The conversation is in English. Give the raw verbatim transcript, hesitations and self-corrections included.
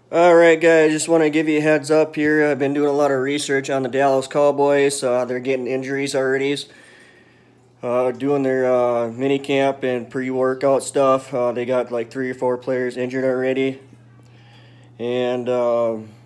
Alright guys, just want to give you a heads up here. I've been doing a lot of research on the Dallas Cowboys. Uh, they're getting injuries already. Uh, doing their uh, mini camp and pre-workout stuff. Uh, they got like three or four players injured already. And uh,